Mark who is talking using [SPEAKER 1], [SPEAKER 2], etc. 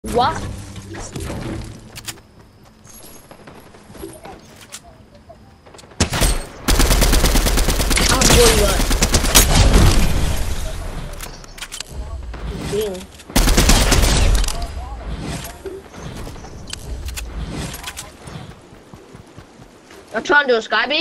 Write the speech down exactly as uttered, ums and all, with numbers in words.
[SPEAKER 1] What? I'm going up. Damn. I'm trying to do a sky base.